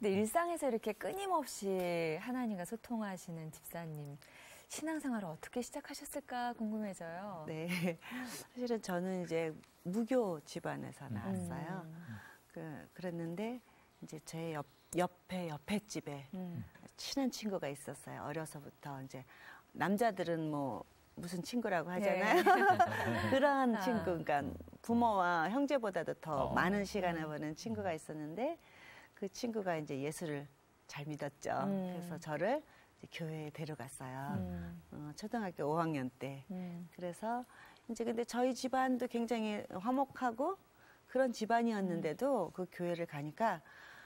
근데 일상에서 이렇게 끊임없이 하나님과 소통하시는 집사님, 신앙생활을 어떻게 시작하셨을까 궁금해져요. 네, 사실은 저는 이제 무교 집안에서 나왔어요. 그랬는데 이제 제 옆에 집에 친한 친구가 있었어요. 어려서부터 이제 남자들은 뭐 무슨 친구라고 하잖아요. 네. 그런 친구, 그러니까 부모와 형제보다도 더 많은 시간을 보낸 친구가 있었는데 그 친구가 이제 예수를 잘 믿었죠. 그래서 저를 이제 교회에 데려갔어요. 초등학교 5학년 때. 그래서 이제 근데 저희 집안도 굉장히 화목하고 그런 집안이었는데도 그 교회를 가니까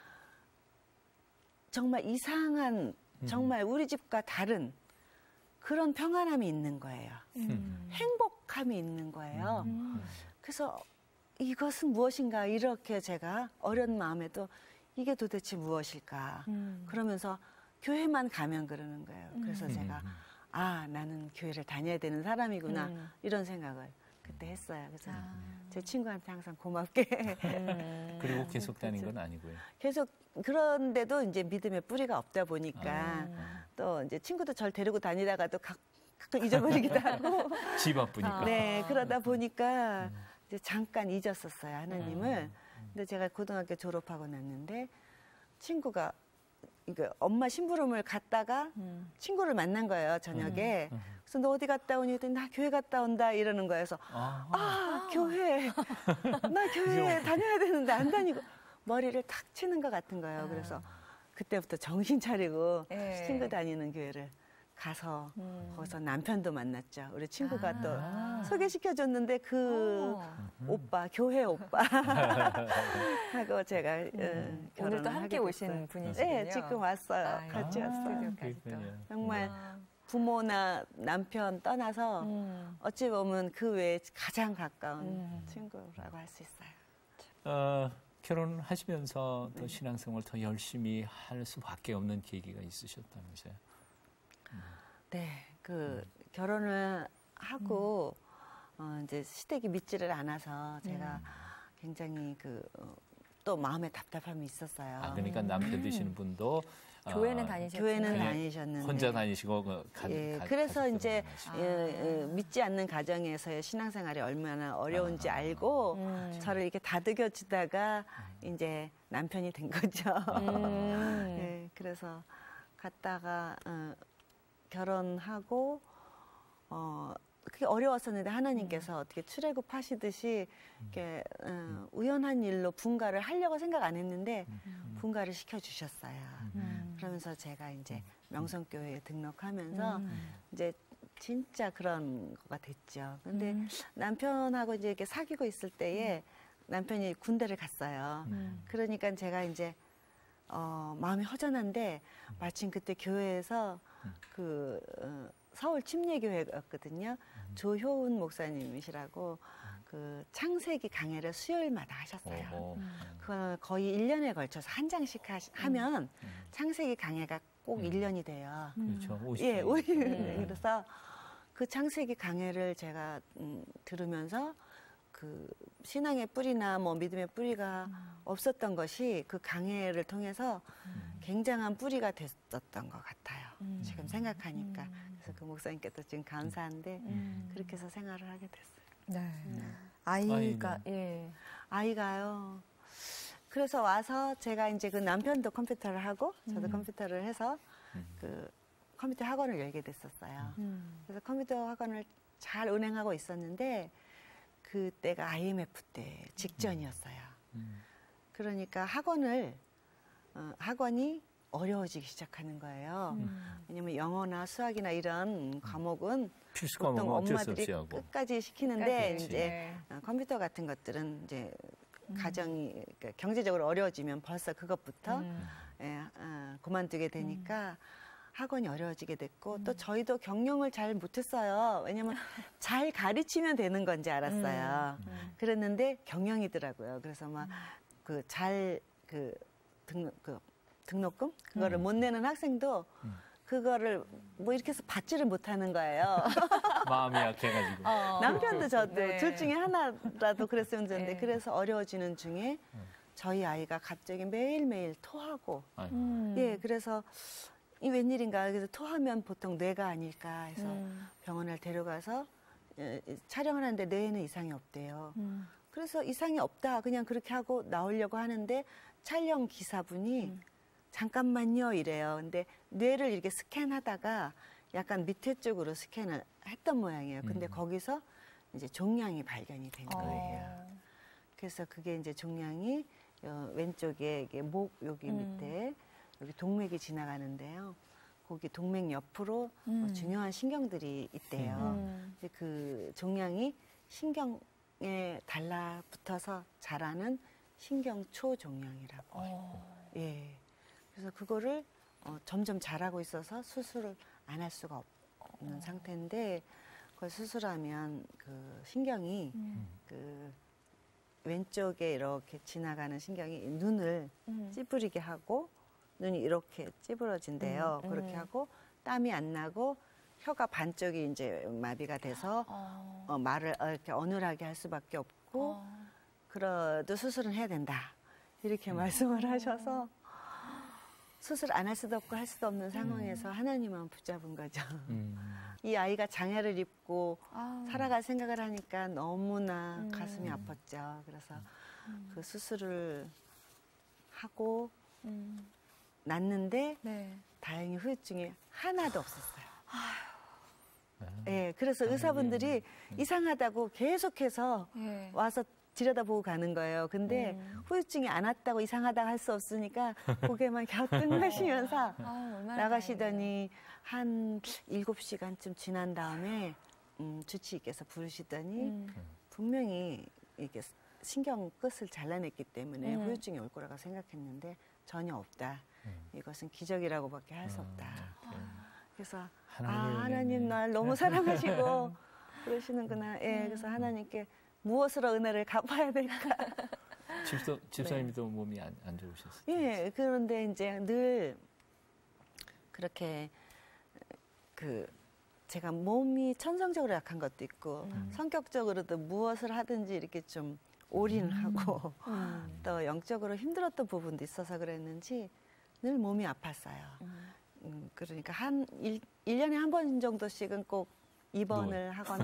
정말 이상한, 정말 우리 집과 다른 그런 평안함이 있는 거예요. 행복함이 있는 거예요. 그래서 이것은 무엇인가 이렇게 제가 어린 마음에도 이게 도대체 무엇일까 그러면서 교회만 가면 그러는 거예요. 그래서 제가 나는 교회를 다녀야 되는 사람이구나 이런 생각을 그때 했어요. 그래서 제 친구한테 항상 고맙게 그리고 계속 다닌 건 아니고요. 계속 그런데도 이제 믿음의 뿌리가 없다 보니까 또 이제 친구도 절 데리고 다니다가도 가끔 잊어버리기도 하고 집 아프니까. 네, 그러다 보니까 이제 잠깐 잊었었어요, 하나님을. 근데 제가 고등학교 졸업하고 났는데 친구가 엄마 심부름을 갔다가 친구를 만난 거예요, 저녁에. 그래서 너 어디 갔다 오니? 했더니 나 교회 갔다 온다 이러는 거예요. 그래서 교회. 나 교회 다녀야 되는데 안 다니고 머리를 탁 치는 것 같은 거예요. 그래서 그때부터 정신 차리고 친구 다니는 교회를 가서 거기서 남편도 만났죠. 우리 친구가 또 소개시켜줬는데 그 오빠, 교회 오빠 하고 제가 오늘 또 함께 오신 분이시군요. 네, 지금 왔어요. 같이 왔어요. 정말 부모나 남편 떠나서 어찌 보면 그 외에 가장 가까운 친구라고 할 수 있어요. 결혼하시면서 또 신앙생활 더 열심히 할 수밖에 없는 계기가 있으셨다면서요? 네, 결혼을 하고 이제 시댁이 믿지를 않아서 제가 굉장히 또 마음에 답답함이 있었어요. 그러니까 남편 되시는 분도 교회는 다니셨죠. 교회는 다니셨는데 혼자 다니시고 그래서 이제 믿지 않는 가정에서의 신앙생활이 얼마나 어려운지 알고 저를 이렇게 다독여 주다가 이제 남편이 된 거죠. 네, 그래서 갔다가 결혼하고 그게 어려웠었는데 하나님께서 어떻게 출애굽하시듯이 이렇게 우연한 일로 분가를 하려고 생각 안 했는데 분가를 시켜주셨어요. 그러면서 제가 이제 명성교회에 등록하면서 이제 진짜 그런 거가 됐죠. 근데 남편하고 이제 이렇게 사귀고 있을 때에 남편이 군대를 갔어요. 그러니까 제가 이제 마음이 허전한데 마침 그때 교회에서 서울 침례교회였거든요. 조효은 목사님이시라고 창세기 강해를 수요일마다 하셨어요. 그건 거의 1년에 걸쳐서 한 장씩 하면 창세기 강해가 꼭 1년이 돼요. 그렇죠. 50일. 예, 50일. 그래서 그 창세기 강해를 제가 들으면서 신앙의 뿌리나 믿음의 뿌리가 없었던 것이 그 강해를 통해서 굉장한 뿌리가 됐었던 것 같아요. 지금 생각하니까. 그래서 그 목사님께도 지금 감사한데 그렇게 해서 생활을 하게 됐어요. 네. 아이가요. 그래서 와서 제가 이제 그 남편도 컴퓨터를 하고 저도 컴퓨터를 해서 컴퓨터 학원을 열게 됐었어요. 그래서 컴퓨터 학원을 잘 운행하고 있었는데 그때가 IMF 때 직전이었어요. 그러니까 학원이 어려워지기 시작하는 거예요. 왜냐면 영어나 수학이나 이런 과목은 필수 보통 과목은 엄마들이 끝까지 시키는데 이제 컴퓨터 같은 것들은 이제 가정이 그러니까 경제적으로 어려워지면 벌써 그것부터 그만두게 되니까 학원이 어려워지게 됐고 또 저희도 경영을 잘 못했어요. 왜냐면 잘 가르치면 되는 건지 알았어요. 그랬는데 경영이더라고요. 그래서 막 등록금 그거를 못 내는 학생도 그거를 이렇게 해서 받지를 못하는 거예요. 마음이 약해가지고. 남편도 저도 둘 중에 하나라도 그랬으면 좋는데 그래서 어려워지는 중에 저희 아이가 갑자기 매일매일 토하고 예, 그래서 이 웬일인가. 그래서 토하면 보통 뇌가 아닐까 해서 병원을 데려가서 촬영을 하는데 뇌에는 이상이 없대요. 그래서 이상이 없다 그냥 그렇게 하고 나오려고 하는데 촬영 기사분이 잠깐만요 이래요. 근데 뇌를 이렇게 스캔하다가 약간 밑에 쪽으로 스캔을 했던 모양이에요. 근데 거기서 이제 종양이 발견이 된 거예요. 그래서 그게 이제 종양이 왼쪽에 이게 목 여기 밑에 여기 동맥이 지나가는데요. 거기 동맥 옆으로 중요한 신경들이 있대요. 이제 그 종양이 신경에 달라붙어서 자라는 신경초 종양이라고. 예. 그래서 그거를 점점 자라고 있어서 수술을 안 할 수가 없는 상태인데 그걸 수술하면 그 신경이 그 왼쪽에 이렇게 지나가는 신경이 눈을 찌푸리게 하고 눈이 이렇게 찌부러진대요. 그렇게 하고 땀이 안 나고 혀가 반쪽이 이제 마비가 돼서 말을 이렇게 어눌하게 할 수밖에 없고 그래도 수술은 해야 된다. 이렇게 말씀을 하셔서 수술 안 할 수도 없고 할 수도 없는 상황에서 하나님만 붙잡은 거죠. 이 아이가 장애를 입고 살아갈 생각을 하니까 너무나 가슴이 아팠죠. 그래서 그 수술을 하고 났는데 다행히 후유증이 하나도 없었어요. 네, 그래서 의사분들이 이상하다고 계속해서 와서 들여다보고 가는 거예요. 근데 후유증이 안 왔다고 이상하다고 할 수 없으니까 고개만 갸우뚱하시면서 나가시더니 한 7시간쯤 지난 다음에 주치의께서 부르시더니 분명히 이게 신경 끝을 잘라냈기 때문에 후유증이 올 거라고 생각했는데 전혀 없다. 이것은 기적이라고밖에 할 수 없다. 그래서 하나님 날 너무 사랑하시고 그러시는구나. 예, 그래서 하나님께 무엇으로 은혜를 갚아야 될까? 집사님도 몸이 안 좋으셨어요? 예, 그런데 이제 늘 그렇게 제가 몸이 천성적으로 약한 것도 있고 성격적으로도 무엇을 하든지 이렇게 좀 올인하고 또 영적으로 힘들었던 부분도 있어서 그랬는지 늘 몸이 아팠어요. 그러니까 한 1년에 한 번 정도씩은 꼭 입원을 하거나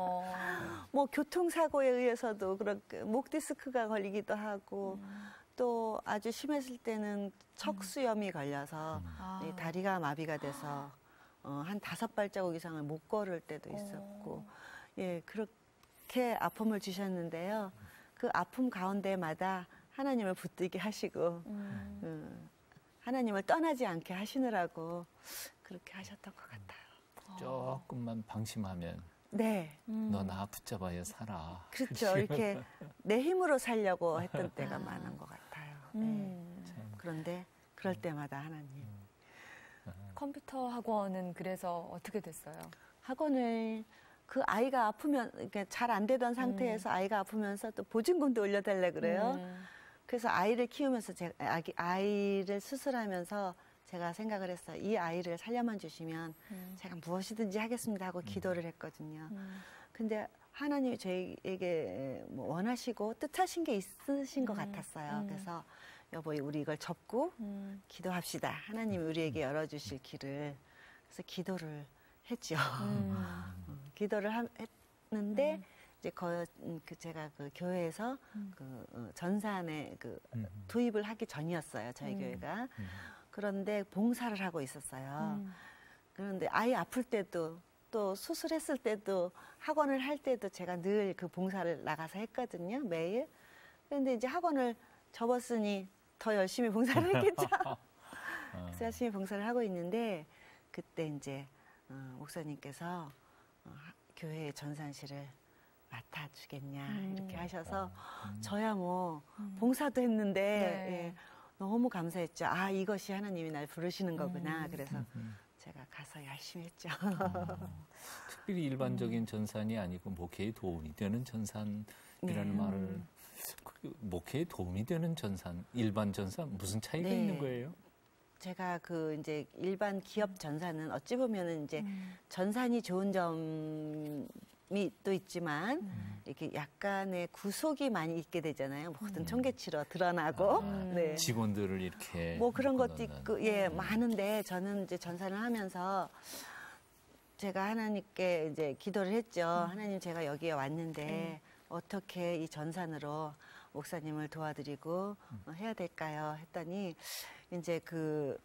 뭐 교통사고에 의해서도 그렇게 목 디스크가 걸리기도 하고 또 아주 심했을 때는 척수염이 걸려서 이 다리가 마비가 돼서 한 5발자국 이상을 못 걸을 때도 있었고 예, 그렇게 아픔을 주셨는데요. 그 아픔 가운데마다 하나님을 붙들게 하시고 하나님을 떠나지 않게 하시느라고 그렇게 하셨던 것 같아요. 조금만 방심하면 네. 너 나 붙잡아야 살아. 그렇죠. 이렇게 내 힘으로 살려고 했던 때가 많은 것 같아요. 네. 그런데 그럴 때마다 하나님. 컴퓨터 학원은 그래서 어떻게 됐어요? 학원을 그 아이가 아프면 잘 안 되던 상태에서 아이가 아프면서 또 보증금도 올려달라 그래요. 그래서 아이를 키우면서 아이를 수술하면서 제가 생각을 했어요. 이 아이를 살려만 주시면 제가 무엇이든지 하겠습니다 하고 기도를 했거든요. 근데 하나님이 저에게 뭐 원하시고 뜻하신 게 있으신 것 같았어요. 그래서 여보 우리 이걸 접고 기도합시다. 하나님이 우리에게 열어주실 길을. 그래서 기도를 했죠. 기도를 했는데 이제 제가 그 교회에서 전산에 도입을 하기 전이었어요. 저희 교회가. 그런데 봉사를 하고 있었어요. 그런데 아이 아플 때도 또 수술했을 때도 학원을 할 때도 제가 늘 그 봉사를 나가서 했거든요. 매일. 그런데 이제 학원을 접었으니 더 열심히 봉사를 했겠죠. 그래서 열심히 봉사를 하고 있는데 그때 이제 목사님께서 교회 전산실을 맡아주겠냐 이렇게 하셔서 저야 뭐 봉사도 했는데 예, 너무 감사했죠. 아 이것이 하나님이 날 부르시는 거구나. 그래서 제가 가서 열심히 했죠. 특별히 일반적인 전산이 아니고 목회에 도움이 되는 전산이라는 말을 목회에 도움이 되는 전산, 일반 전산 무슨 차이가 있는 거예요? 제가 이제 일반 기업 전산은 어찌 보면은 이제 전산이 좋은 점은 또 있지만 이렇게 약간의 구속이 많이 있게 되잖아요. 모든 통계치로 드러나고 네. 직원들을 이렇게 뭐 그런 것도 있고 예 많은데 저는 이제 전산을 하면서 제가 하나님께 이제 기도를 했죠. 하나님 제가 여기에 왔는데 어떻게 이 전산으로 목사님을 도와드리고 해야 될까요? 했더니 이제 그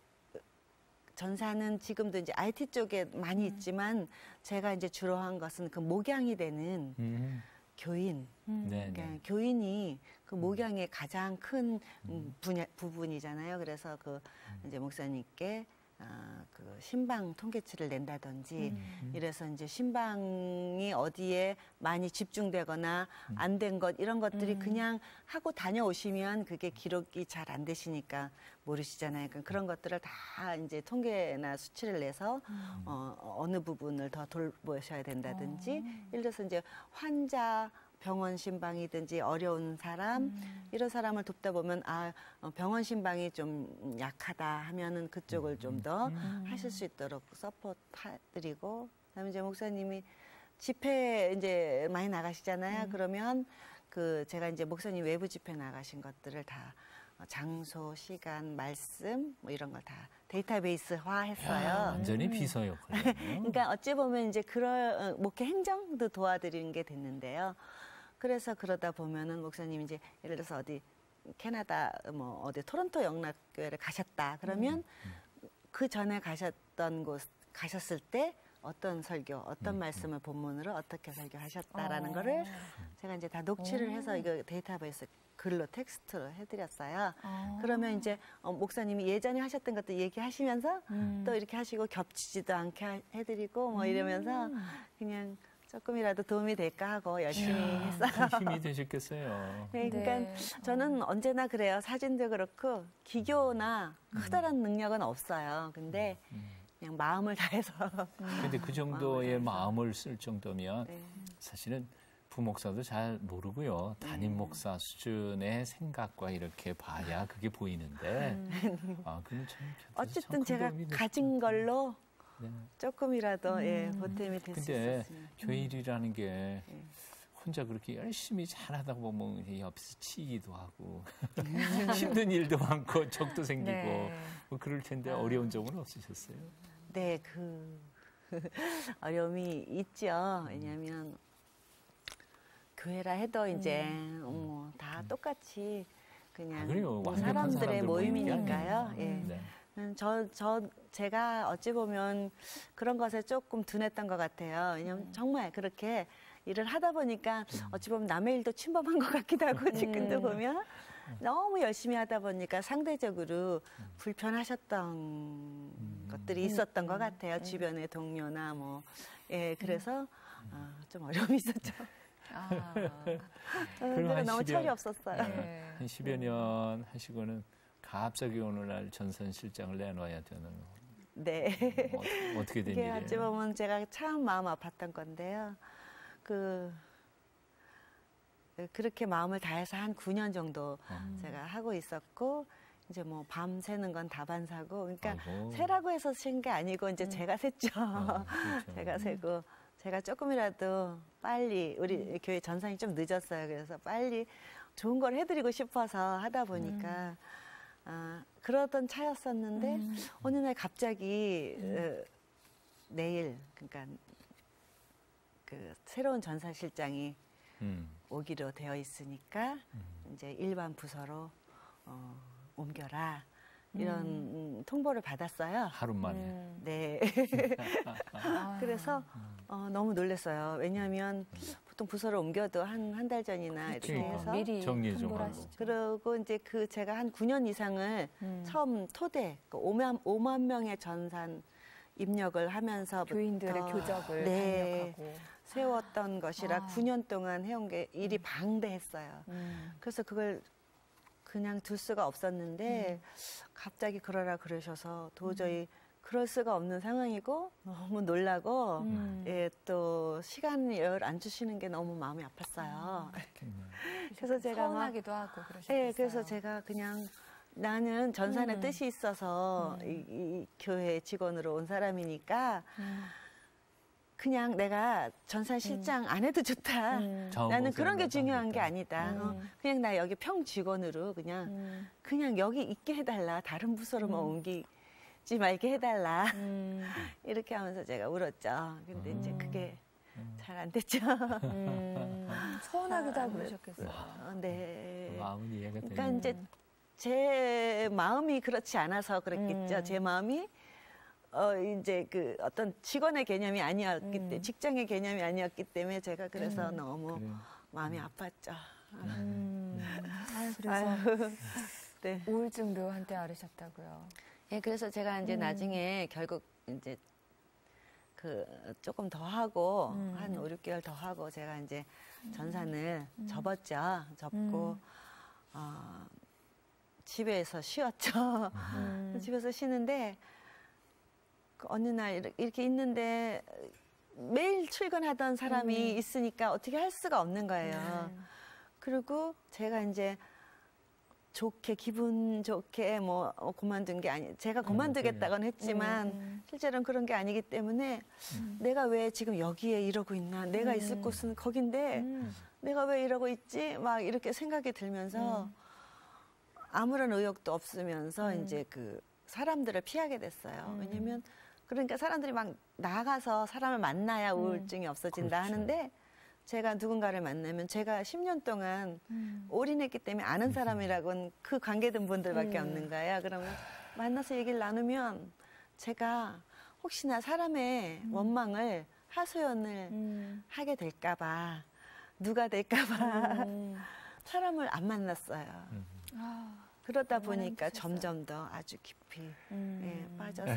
전사는 지금도 이제 IT 쪽에 많이 있지만 제가 이제 주로 한 것은 그 목양이 되는 교인. 그러니까 교인이 그 목양의 가장 큰 부분이잖아요. 그래서 그 이제 목사님께 그 신방 통계치를 낸다든지 이래서 이제 신방이 어디에 많이 집중되거나 안 된 것 이런 것들이 그냥 하고 다녀오시면 그게 기록이 잘 안 되시니까 모르시잖아요. 그러니까 그런 것들을 다 이제 통계나 수치를 내서 어느 부분을 더 돌보셔야 된다든지 예를 들어서 이제 환자 병원 신방이든지 어려운 사람 이런 사람을 돕다 보면 병원 신방이 좀 약하다 하면은 그쪽을 좀 더 하실 수 있도록 서포트 해드리고 그다음에 이제 목사님이 집회 이제 많이 나가시잖아요. 그러면 그 제가 이제 목사님 외부 집회 나가신 것들을 다 장소, 시간, 말씀 뭐 이런 걸 다 데이터베이스화 했어요. 완전히 비서 역할이에요. 그러니까 어찌 보면 이제 그런 목회 행정도 도와드리는 게 됐는데요. 그래서 그러다 보면은 목사님이 이제 예를 들어서 어디 캐나다 뭐 어디 토론토 영락교회를 가셨다. 그러면 그 전에 가셨을 때 어떤 설교, 어떤 말씀을 본문으로 어떻게 설교하셨다라는 거를 제가 이제 다 녹취를 해서 이거 데이터베이스 글로 텍스트로 해드렸어요. 그러면 이제 목사님이 예전에 하셨던 것도 얘기하시면서 또 이렇게 하시고 겹치지도 않게 해드리고 뭐 이러면서 그냥 조금이라도 도움이 될까 하고 열심히 했어요. 힘이 되셨겠어요. 네, 그러니까 저는 언제나 그래요. 사진도 그렇고 기교나 커다란 능력은 없어요. 근데 그냥 마음을 다해서. 근데 그 정도의 마음을 쓸 정도면 사실은 부목사도 잘 모르고요. 담임 목사 수준의 생각과 이렇게 봐야 그게 보이는데 그건 참 어쨌든 제가 가진 걸로 조금이라도 보탬이 될 수 있었으면. 근데 교일이라는 게 혼자 그렇게 열심히 잘하다 보면 옆에서 치기도 하고 힘든 일도 많고 적도 생기고 뭐 그럴 텐데 어려운 점은 없으셨어요? 네, 그 어려움이 있죠. 왜냐하면 교회라 해도 이제 다 똑같이 그냥 사람들의 모임이니까요. 제가 어찌 보면 그런 것에 조금 둔했던 것 같아요. 왜냐하면 정말 그렇게 일을 하다 보니까 어찌 보면 남의 일도 침범한 것 같기도 하고 지금도 보면 너무 열심히 하다 보니까 상대적으로 불편하셨던 것들이 있었던 것 같아요. 주변의 동료나 뭐. 그래서 좀 어려움이 있었죠. 저는 너무 철이 없었어요. 한 10여 년 하시고는 갑자기 오늘날 전산실장을 내놔야 되는. 네. 어떻게 된 이게 일이에요? 어찌 보면 제가 참 마음 아팠던 건데요. 그렇게 마음을 다해서 한 9년 정도 제가 하고 있었고, 이제 뭐 밤 새는 건 다반사고, 그러니까 세라고 해서 센 게 아니고 이제 제가 셌죠. 그렇죠. 제가 세고, 제가 조금이라도 빨리 우리 교회 전산이 좀 늦었어요. 그래서 빨리 좋은 걸 해드리고 싶어서 하다 보니까 그러던 차였었는데 어느 날 갑자기 내일 그러니까 그 새로운 전사실장이 오기로 되어 있으니까 이제 일반 부서로 옮겨라. 이런 통보를 받았어요. 하루 만에. 네. 그래서 너무 놀랐어요. 왜냐하면 보통 부서를 옮겨도 한 달 전이나 이렇게 해서 미리 정리 좀 하고. 그리고 이제 제가 한 9년 이상을 처음 토대 5만 명의 전산 입력을 하면서 교인들의 교적을 입력하고 세웠던 것이라 9년 동안 해온 게 일이 방대했어요. 그래서 그걸 그냥 둘 수가 없었는데 갑자기 그러라 그러셔서 도저히 그럴 수가 없는 상황이고 너무 놀라고 또 시간 여유를 안 주시는 게 너무 마음이 아팠어요. 그래서 제가 서운하기도 하고 그러셨어요. 그래서 제가 그냥 나는 전산의 뜻이 있어서 이 교회 직원으로 온 사람이니까 그냥 내가 전산 실장 안 해도 좋다. 나는 그런 게 중요한 게 아니다. 그냥 나 여기 평 직원으로 그냥 여기 있게 해달라. 다른 부서로만 옮기지 말게 해달라. 이렇게 하면서 제가 울었죠. 근데 이제 그게 잘 안 됐죠. 서운하기도 하고 그러셨겠어요. 네. 마음은 이해가 되네요. 그러니까 이제 제 마음이 그렇지 않아서 그랬겠죠. 제 마음이 이제 그 어떤 직원의 개념이 아니었기 때문에 직장의 개념이 아니었기 때문에 제가 그래서 너무 마음이 아팠죠. 그래서 네. 우울증도 한때 앓으셨다고요. 예, 그래서 제가 이제 나중에 결국 이제 그 조금 더 하고 한 5, 6개월 더 하고 제가 이제 전산을 접었죠. 접고 집에서 쉬었죠. 집에서 쉬는데 그 어느 날 이렇게 있는데 매일 출근하던 사람이 있으니까 어떻게 할 수가 없는 거예요. 그리고 제가 이제 좋게 기분 좋게 뭐 그만둔 게 아니 제가 그만두겠다고는 했지만 실제로는 그런 게 아니기 때문에 내가 왜 지금 여기에 이러고 있나 내가 있을 곳은 거긴데 내가 왜 이러고 있지 막 이렇게 생각이 들면서 아무런 의욕도 없으면서 이제 그 사람들을 피하게 됐어요. 왜냐면 그러니까 사람들이 막 나가서 사람을 만나야 우울증이 없어진다 그렇죠. 하는데 제가 누군가를 만나면 제가 10년 동안 올인했기 때문에 아는 사람이라고는 그 관계된 분들밖에 없는 거예요. 그러면 만나서 얘기를 나누면 제가 혹시나 사람의 원망을 하소연을 하게 될까 봐 누가 될까 봐 사람을 안 만났어요. 그러다 보니까 점점 더 아주 깊이 빠져서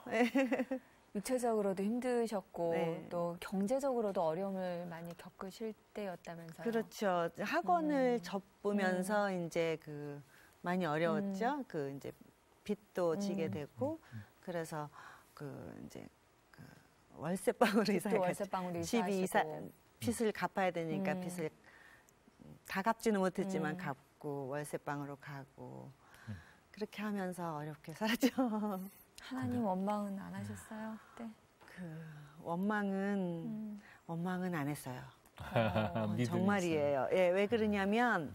육체적으로도 힘드셨고 네. 또 경제적으로도 어려움을 많이 겪으실 때였다면서요. 그렇죠. 학원을 접으면서 이제 그 많이 어려웠죠. 그 이제 빚도 지게 되고 그래서 그 이제 그 월세방으로 이사를 월세방으로 집이 빚을 갚아야 되니까 빚을 다 갚지는 못했지만 갚고 월세방으로 가고 그렇게 하면서 어렵게 살았죠. 하나님 원망은 안 하셨어요 그때? 그 원망은 안 했어요. 믿음이 정말이에요. 예, 왜 그러냐면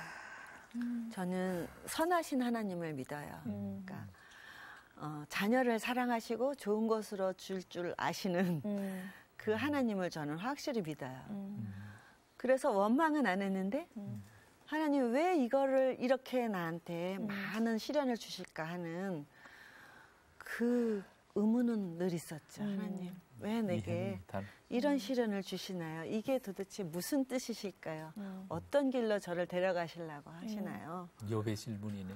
저는 선하신 하나님을 믿어요. 그러니까 자녀를 사랑하시고 좋은 것으로 줄 아시는 그 하나님을 저는 확실히 믿어요. 그래서 원망은 안 했는데 하나님 왜 이거를 이렇게 나한테 많은 시련을 주실까 하는 그 의문은 늘 있었죠. 하나님 왜 내게 이런 시련을 주시나요? 이게 도대체 무슨 뜻이실까요? 어떤 길로 저를 데려가시려고 하시나요? 욥의 질문이네.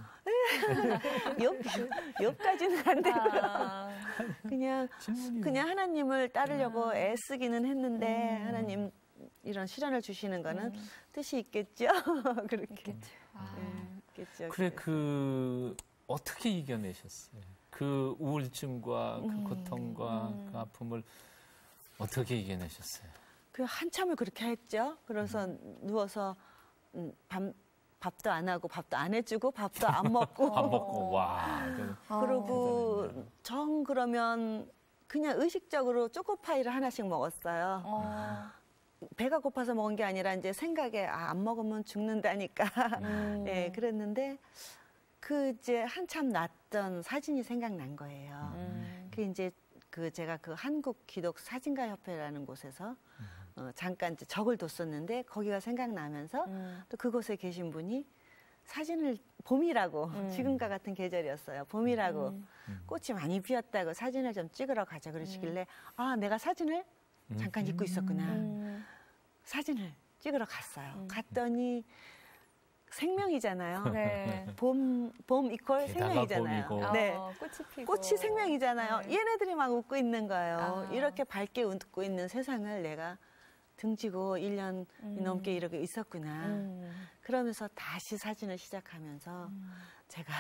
욥까지는 안 되고요. 그냥 하나님을 따르려고 애쓰기는 했는데 하나님 이런 시련을 주시는 거는 뜻이 있겠죠. 그렇게 있겠죠. 그래 그 어떻게 이겨내셨어요? 그 우울증과 그 고통과 그 아픔을 어떻게 이겨내셨어요? 그 한참을 그렇게 했죠. 그래서 누워서 밥도 안 하고 밥도 안 해주고 밥도 안 먹고 안 먹고 와. 그리고 정 그러면 그냥 의식적으로 초코파이를 하나씩 먹었어요. 배가 고파서 먹은 게 아니라 이제 생각에 안 먹으면 죽는다니까. 예, 그랬는데 그 이제 한참 났던 사진이 생각난 거예요. 그 이제 그 제가 그 한국 기독 사진가 협회라는 곳에서 잠깐 이제 적을 뒀었는데 거기가 생각나면서 또 그곳에 계신 분이 사진을 봄이라고 지금과 같은 계절이었어요. 봄이라고 꽃이 많이 피었다고 사진을 좀 찍으러 가자 그러시길래 아 내가 사진을 잠깐 잊고 있었구나. 사진을 찍으러 갔어요. 갔더니 생명이잖아요. 네. 봄 이퀄 생명이잖아요. 봄이고. 네. 꽃이 피고. 꽃이 생명이잖아요. 네. 얘네들이 막 웃고 있는 거예요. 이렇게 밝게 웃고 있는 세상을 내가 등지고 1년 넘게 이렇게 있었구나. 그러면서 다시 사진을 시작하면서 제가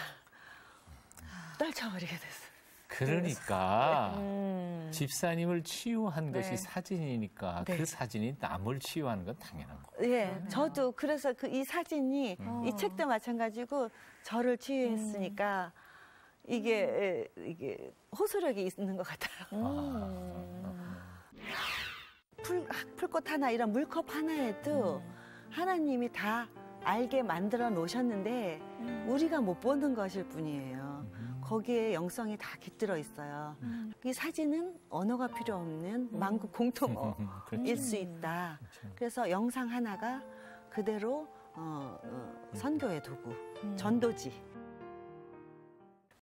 떨쳐버리게 됐어요. 그러니까 집사님을 치유한 네. 것이 사진이니까 네. 그 사진이 남을 치유하는 건 당연한 거예요. 예, 저도 그래서 그 이 사진이 이 책도 마찬가지고 저를 치유했으니까 이게 호소력이 있는 것 같아요. 풀꽃 하나, 이런 물컵 하나에도 하나님이 다 알게 만들어 놓으셨는데 우리가 못 보는 것일 뿐이에요. 거기에 영성이 다 깃들어 있어요. 이 사진은 언어가 필요 없는 만국 공통어일 수 있다. 그렇죠. 그래서 영상 하나가 그대로 선교의 도구, 전도지